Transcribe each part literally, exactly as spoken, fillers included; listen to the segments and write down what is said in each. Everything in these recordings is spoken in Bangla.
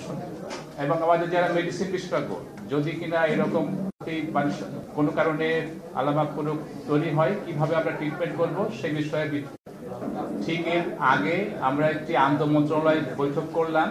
এবং আমাদের যারা মেডিসিন বিশেষজ্ঞ যদি কিনা এরকম কোনো কারণে আলামত কোনো তৈরি হয় কিভাবে আমরা ট্রিটমেন্ট করব সেই বিষয়ে ঠিক এর আগে আমরা একটি আন্তঃ মন্ত্রণালয় বৈঠক করলাম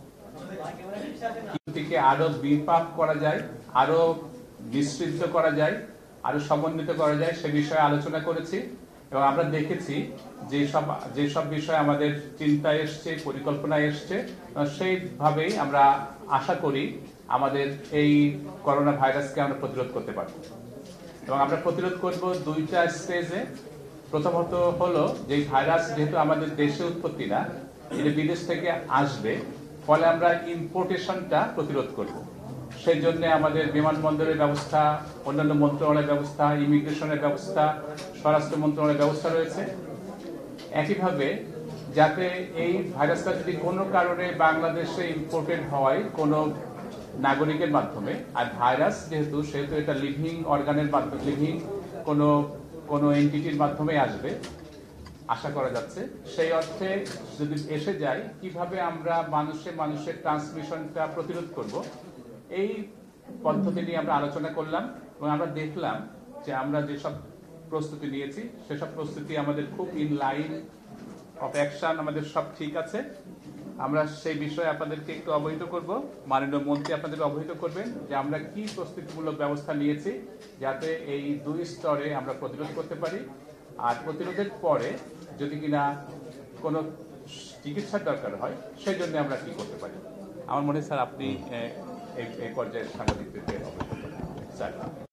থেকে আরো বিপাক করা যায়, আরো বিস্তৃত করা যায়, আরো সমন্বিত করা যায় সে বিষয়ে আলোচনা করেছি এবং আমরা দেখেছি যে সব যে সব বিষয় আমাদের চিন্তায় এসছে, পরিকল্পনায় এসছে, সেইভাবেই আমরা আশা করি আমাদের এই করোনা ভাইরাসকে আমরা প্রতিরোধ করতে পারব। এবং আমরা প্রতিরোধ করব দুইটা স্টেজে। প্রথমত হলো যে ভাইরাস যেহেতু আমাদের দেশে উৎপত্তি না, এটা বিদেশ থেকে আসবে, ফলে আমরা ইম্পোর্টেশনটা প্রতিরোধ করব। সেই জন্য আমাদের বিমানবন্দরের ব্যবস্থা, অন্যান্য মন্ত্রণালয়ের ব্যবস্থা, ইমিগ্রেশনের ব্যবস্থা, স্বরাষ্ট্র মন্ত্রণালয়ের ব্যবস্থা রয়েছে। একইভাবে যাতে এই ভাইরাসটা যদি কোনো কারণে বাংলাদেশে ইম্পোর্টেড হয় কোনো নাগরিকের মাধ্যমে, আর ভাইরাস যেহেতু সেহেতু এটা লিভিং অর্গানের মাধ্যমে, লিভিং কোনো কোনো এন্টিটির মাধ্যমে আসবে আশা করা যাচ্ছে, সেই অর্থে যদি এসে যায় কিভাবে আমরা মানুষে মানুষের ট্রান্সমিশনটা প্রতিরোধ করব, এই পদ্ধতি নিয়ে আমরা আলোচনা করলাম এবং আমরা দেখলাম যে আমরা যেসব প্রস্তুতি নিয়েছি সেসব প্রস্তুতি আমাদের খুব ইন লাইন অফ অ্যাকশন, আমাদের সব ঠিক আছে। আমরা সেই বিষয়ে আপনাদেরকে একটু অবহিত করব, মাননীয় মন্ত্রী আপনাদেরকে অবহিত করবেন যে আমরা কি প্রস্তুতিমূলক ব্যবস্থা নিয়েছি যাতে এই দুই স্তরে আমরা প্রতিরোধ করতে পারি। আর প্রতিরোধের পরে যদি কিনা কোনো চিকিৎসার দরকার হয় সেই জন্য আমরা কি করতে পারি। আমার মনে হয় স্যার আপনি এই পর্যায়ে সাংবাদিকদেরকে অবহিত করবেন। স্যার।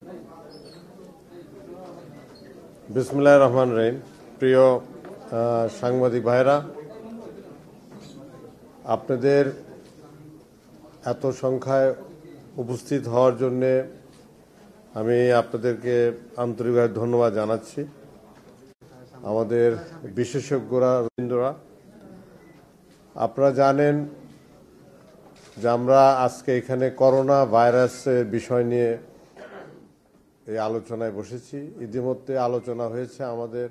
বিসমিল্লাহির রহমানির রহিম। প্রিয় সাংবাদিক ভাইরা, আপনাদের এত সংখ্যায় উপস্থিত হওয়ার জন্যে আমি আপনাদেরকে আন্তরিকভাবে ধন্যবাদ জানাচ্ছি। আমাদের বিশেষজ্ঞরা রবীন্দ্ররা, আপনারা জানেন যে আমরা আজকে এখানে করোনা ভাইরাসের বিষয় নিয়ে এই আলোচনায় বসেছি। ইতিমধ্যে আলোচনা হয়েছে আমাদের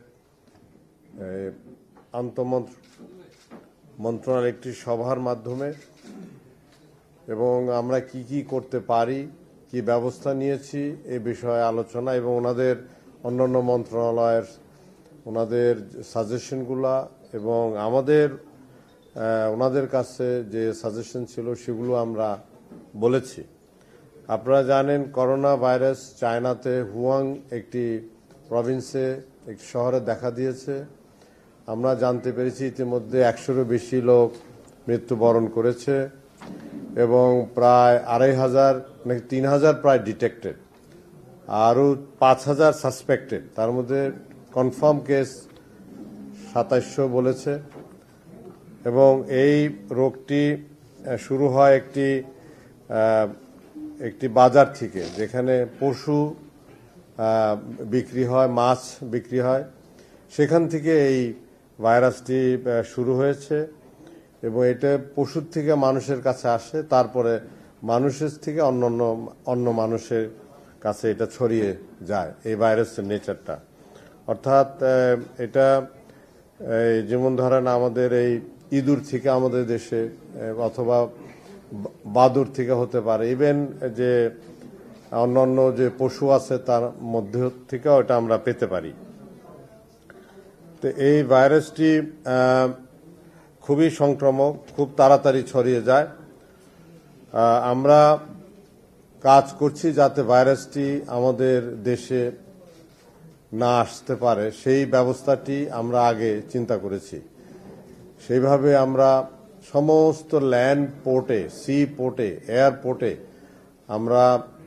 আন্তঃমন্ত্র মন্ত্রণালয়ের একটি সভার মাধ্যমে, এবং আমরা কি কি করতে পারি, কি ব্যবস্থা নিয়েছি এই বিষয়ে আলোচনা, এবং ওনাদের অন্যান্য মন্ত্রণালয়ের ওনাদের সাজেশনগুলা এবং আমাদের ওনাদের কাছে যে সাজেশন ছিল সেগুলো আমরা বলেছি। আপনারা জানেন করোনা ভাইরাস চায়নাতে হুয়াং একটি প্রভিন্সে একটি শহরে দেখা দিয়েছে। আমরা জানতে পেরেছি ইতিমধ্যে একশোরও বেশি লোক মৃত্যুবরণ করেছে এবং প্রায় আড়াই হাজার নাকি তিন হাজার প্রায় ডিটেক্টেড, আরও পাঁচ হাজার সাসপেক্টেড, তার মধ্যে কনফার্ম কেস সাতাইশশো বলেছে। এবং এই রোগটি শুরু হয় একটি একটি বাজার থেকে যেখানে পশু বিক্রি হয়, মাছ বিক্রি হয়, সেখান থেকে এই ভাইরাসটি শুরু হয়েছে এবং এটা পশুর থেকে মানুষের কাছে আসে, তারপরে মানুষের থেকে অন্য অন্য অন্য মানুষের কাছে এটা ছড়িয়ে যায়। এই ভাইরাসের নেচারটা অর্থাৎ এটা যেমন ধরেন আমাদের এই ইঁদুর থেকে আমাদের দেশে, অথবা বাদুর থেকে হতে পারে, ইভেন যে অন্যান্য যে পশু আছে তার মধ্যে থেকেও এটা আমরা পেতে পারি। তো এই ভাইরাসটি খুবই সংক্রামক, খুব তাড়াতাড়ি ছড়িয়ে যায়। আমরা কাজ করছি যাতে ভাইরাসটি আমাদের দেশে না আসতে পারে, সেই ব্যবস্থাটি আমরা আগে চিন্তা করেছি। সেইভাবে আমরা সমস্ত ল্যান্ড পোর্টে, সি পোর্টে, এয়ারপোর্টে আমরা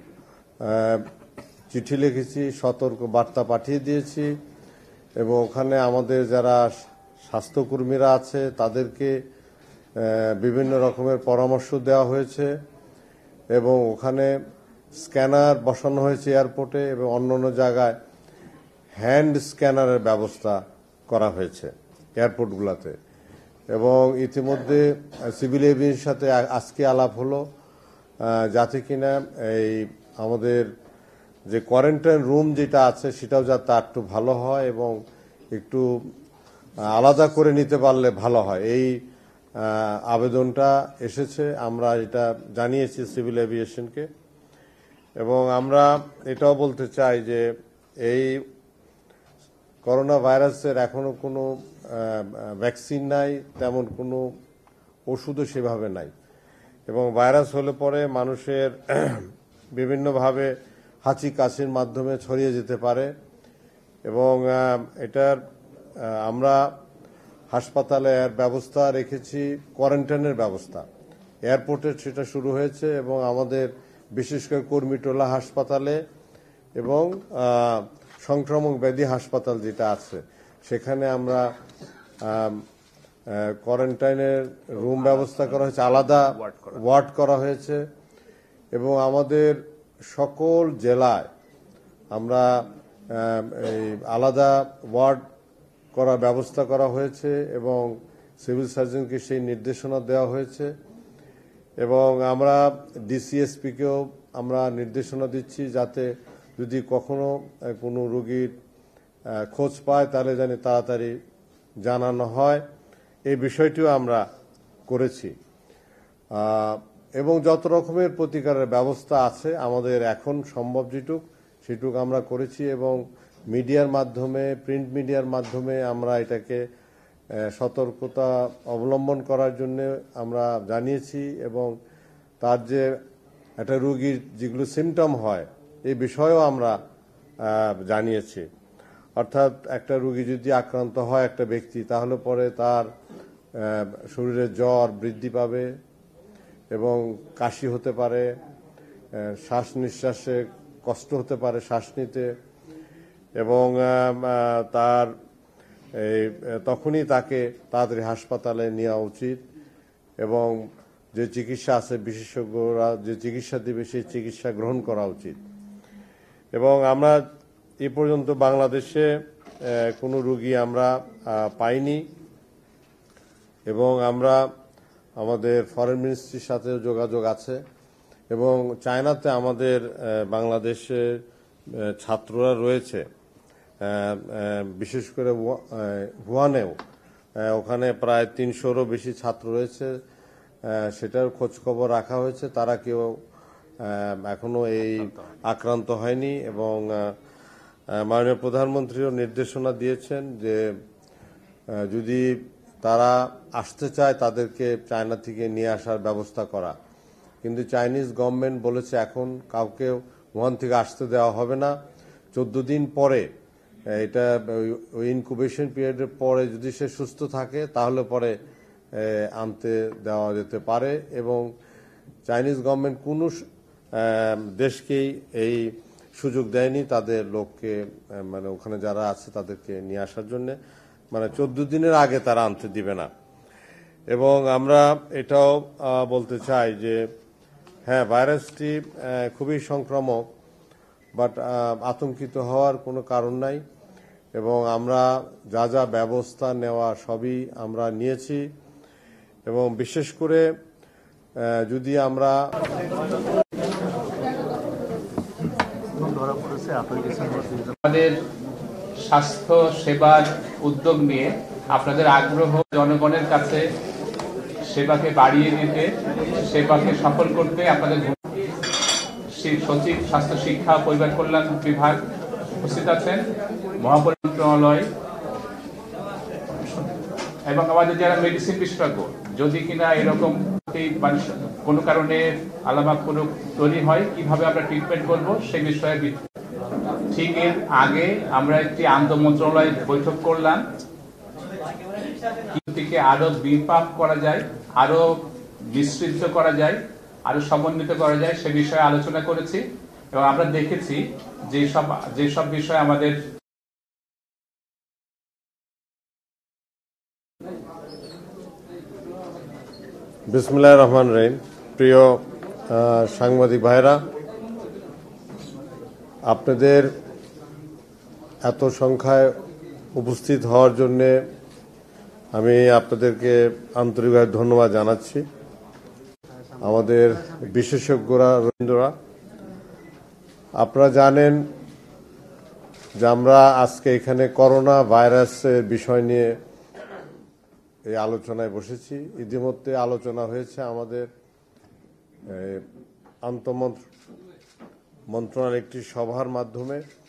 চিঠি লিখেছি, সতর্ক বার্তা পাঠিয়ে দিয়েছি এবং ওখানে আমাদের যারা স্বাস্থ্যকর্মীরা আছে তাদেরকে বিভিন্ন রকমের পরামর্শ দেওয়া হয়েছে এবং ওখানে স্ক্যানার বসানো হয়েছে এয়ারপোর্টে এবং অন্যান্য জায়গায় হ্যান্ড স্ক্যানারের ব্যবস্থা করা হয়েছে এয়ারপোর্টগুলোতে। এবং ইতিমধ্যে সিভিল এভিয়েশনের সাথে আজকে আলাপ হলো যাতে কিনা এই আমাদের যে কোয়ারেন্টাইন রুম যেটা আছে সেটাও যাতে একটু ভালো হয় এবং একটু আলাদা করে নিতে পারলে ভালো হয়। এই আবেদনটা এসেছে, আমরা এটা জানিয়েছি সিভিল এভিয়েশনকে। এবং আমরা এটাও বলতে চাই যে এই করোনা ভাইরাসের এখনো কোনো ভ্যাকসিন নাই, তেমন কোনো ওষুধও সেভাবে নাই। এবং ভাইরাস হলে পরে মানুষের বিভিন্নভাবে হাঁচি কাশির মাধ্যমে ছড়িয়ে যেতে পারে। এবং এটার আমরা হাসপাতালে এর ব্যবস্থা রেখেছি, কোয়ারেন্টাইনের ব্যবস্থা এয়ারপোর্টে সেটা শুরু হয়েছে, এবং আমাদের বিশেষ করে কর্মীটোলা হাসপাতালে এবং সংক্রামক ব্যাধি হাসপাতাল যেটা আছে সেখানে আমরা কোয়ারেন্টাইনের রুম ব্যবস্থা করা হয়েছে, আলাদা ওয়ার্ড করা হয়েছে। এবং আমাদের সকল জেলায় আমরা এই আলাদা ওয়ার্ড করার ব্যবস্থা করা হয়েছে এবং সিভিল সার্জনকে সেই নির্দেশনা দেওয়া হয়েছে। এবং আমরা ডিসিএসপিকেও আমরা নির্দেশনা দিচ্ছি যাতে যদি কখনো কোনো রোগীর খোঁজ পায় তাহলে জানি তাড়াতাড়ি জানানো হয়, এই বিষয়টিও আমরা করেছি। এবং যত রকমের প্রতিকারের ব্যবস্থা আছে আমাদের এখন সম্ভব যেটুক সেটুক আমরা করেছি। এবং মিডিয়ার মাধ্যমে, প্রিন্ট মিডিয়ার মাধ্যমে আমরা এটাকে সতর্কতা অবলম্বন করার জন্য আমরা জানিয়েছি। এবং তার যে একটা রোগীর যেগুলো সিমটম হয় এই বিষয়েও আমরা জানিয়েছি। অর্থাৎ একটা রোগী যদি আক্রান্ত হয় একটা ব্যক্তি, তাহলে পরে তার শরীরে জ্বর বৃদ্ধি পাবে এবং কাশি হতে পারে, শ্বাস নিঃশ্বাসে কষ্ট হতে পারে, শ্বাস নিতে, এবং তার এই তখনই তাকে তাড়াতাড়ি হাসপাতালে নেওয়া উচিত। এবং যে চিকিৎসা আছে বিশেষজ্ঞরা যে চিকিৎসা দিবে সেই চিকিৎসা গ্রহণ করা উচিত। এবং আমরা এ পর্যন্ত বাংলাদেশে কোনো রোগী আমরা পাইনি। এবং আমরা আমাদের ফরেন মিনিস্ট্রির সাথে যোগাযোগ আছে। এবং চায়নাতে আমাদের বাংলাদেশের ছাত্ররা রয়েছে, বিশেষ করে wuhaneও ওখানে প্রায় তিনশোরও বেশি ছাত্র রয়েছে, সেটার খোঁজ খবর রাখা হয়েছে। তারা কেউ এখনো এই আক্রান্ত হয়নি। এবং মাননীয় প্রধানমন্ত্রীও নির্দেশনা দিয়েছেন যে যদি তারা আসতে চায় তাদেরকে চায়না থেকে নিয়ে আসার ব্যবস্থা করা। কিন্তু চাইনিজ গভর্নমেন্ট বলেছে এখন কাউকে ওখান থেকে আসতে দেওয়া হবে না। চোদ্দ দিন পরে, এটা ওই ইনকুবেশন পিরিয়ডের পরে যদি সে সুস্থ থাকে তাহলে পরে আনতে দেওয়া যেতে পারে। এবং চাইনিজ গভর্নমেন্ট কোনো দেশকেই এই সুযোগ দেয়নি তাদের লোককে, মানে ওখানে যারা আছে তাদেরকে নিয়ে আসার জন্য, মানে চোদ্দ দিনের আগে তারা আনতে দিবে না। এবং আমরা এটাও বলতে চাই যে হ্যাঁ, ভাইরাসটি খুবই সংক্রামক, বাট আতঙ্কিত হওয়ার কোনো কারণ নাই। এবং আমরা যা যা ব্যবস্থা নেওয়া সবই আমরা নিয়েছি। এবং বিশেষ করে যদি আমরা আমাদের স্বাস্থ্য সেবার উদ্যোগ নিয়ে আপনাদের আগ্রহ জনগণের কাছে সেবাকে বাড়িয়ে দিতে, সেবাকে সফল করতে আপনাদের সচিব স্বাস্থ্য শিক্ষা ও পরিবার কল্যাণ বিভাগ উপস্থিত আছেন, মহাপরিমন্ত্রণালয় এবং আমাদের যারা মেডিসিন বিশেষজ্ঞ, যদি কিনা এরকম কোনো কারণে আলামত কোনো তৈরি হয় কিভাবে আমরা ট্রিটমেন্ট করবো সে বিষয়ে ঠিক এর আগে আমরা একটি আন্তঃ মন্ত্রণালয় বৈঠক করলাম, থেকে আরো বিপাপ করা যায়, আরো বিস্তৃত করা যায়, আরো সমন্বিত করা যায় সে বিষয়ে আলোচনা করেছি। এবং আমরা দেখেছি যে সব যে সব বিষয় আমাদের বিসমিল্লাহির রহমানির রহিম। প্রিয় সাংবাদিক ভাইরা, আপনাদের এত সংখ্যায় উপস্থিত হওয়ার জন্য আমি আপনাদেরকে আন্তরিকভাবে ধন্যবাদ জানাচ্ছি। আমাদের বিশেষজ্ঞরা রবীন্দ্ররা, আপনারা জানেন যে আমরা আজকে এখানে করোনা ভাইরাসের বিষয় নিয়ে এই আলোচনায় বসেছি। ইতিমধ্যে আলোচনা হয়েছে আমাদের আন্তঃমন্ত্রণালয় একটি সভার মাধ্যমে।